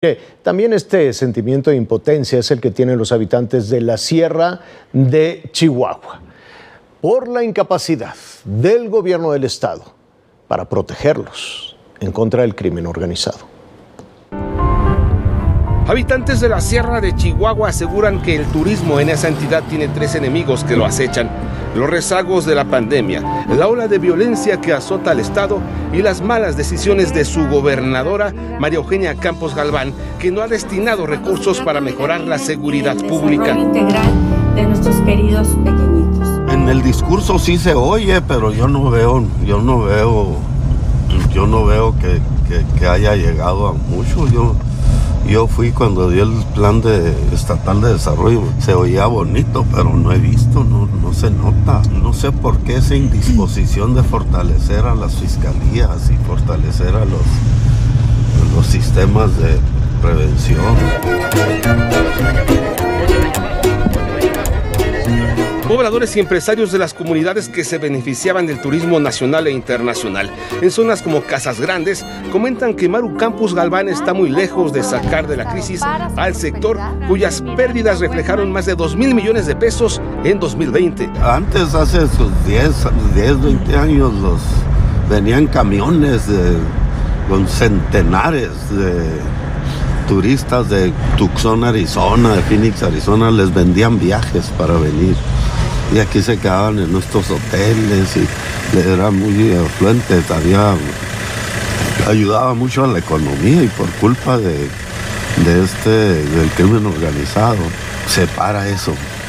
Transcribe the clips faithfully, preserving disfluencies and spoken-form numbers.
También este sentimiento de impotencia es el que tienen los habitantes de la Sierra de Chihuahua por la incapacidad del gobierno del estado para protegerlos en contra del crimen organizado. Habitantes de la Sierra de Chihuahua aseguran que el turismo en esa entidad tiene tres enemigos que lo acechan: los rezagos de la pandemia, la ola de violencia que azota al estado y las malas decisiones de su gobernadora, María Eugenia Campos Galván, que no ha destinado recursos para mejorar la seguridad pública. El desarrollo integral de nuestros queridos pequeñitos. En el discurso sí se oye, pero yo no veo, yo no veo, yo no veo que, que, que haya llegado a mucho. Yo Yo fui cuando dio el plan de estatal de desarrollo, se oía bonito, pero no he visto, no, no se nota. No sé por qué esa indisposición de fortalecer a las fiscalías y fortalecer a los, a los sistemas de prevención. Pobladores y empresarios de las comunidades que se beneficiaban del turismo nacional e internacional en zonas como Casas Grandes comentan que Maru Campos Galván está muy lejos de sacar de la crisis al sector, cuyas pérdidas reflejaron más de dos mil millones de pesos en dos mil veinte. Antes, hace sus diez, veinte años, los, venían camiones de, con centenares de turistas de Tucson, Arizona, de Phoenix, Arizona, les vendían viajes para venir. Y aquí se quedaban en nuestros hoteles y era muy afluente, había, ayudaba mucho a la economía, y por culpa de, de este, del crimen organizado se para eso.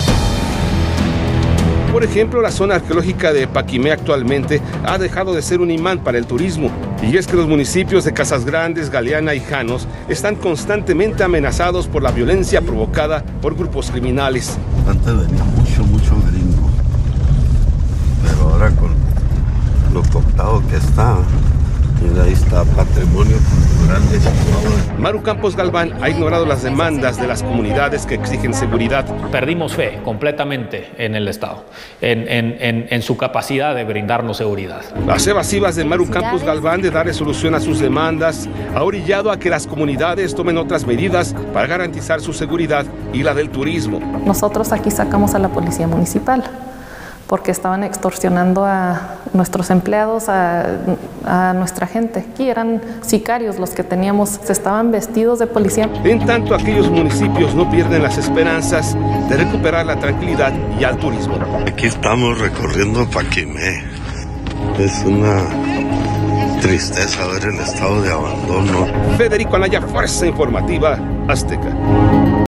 Por ejemplo, la zona arqueológica de Paquimé actualmente ha dejado de ser un imán para el turismo. Y es que los municipios de Casas Grandes, Galeana y Janos están constantemente amenazados por la violencia provocada por grupos criminales. Antes venía mucho, mucho gringo, pero ahora con lo cortado que está, y ahí está Patrimonio Cultural de Chihuahua. Maru Campos Galván ha ignorado las demandas de las comunidades que exigen seguridad. Perdimos fe completamente en el Estado, en, en, en, en su capacidad de brindarnos seguridad. Las evasivas de Maru Campos Galván de darle solución a sus demandas ha orillado a que las comunidades tomen otras medidas para garantizar su seguridad y la del turismo. Nosotros aquí sacamos a la policía municipal porque estaban extorsionando a nuestros empleados, a, a nuestra gente. Aquí eran sicarios los que teníamos, se estaban vestidos de policía. En tanto, aquellos municipios no pierden las esperanzas de recuperar la tranquilidad y al turismo. Aquí estamos recorriendo Paquimé. Es una tristeza ver el estado de abandono. Federico Anaya, Fuerza Informativa Azteca.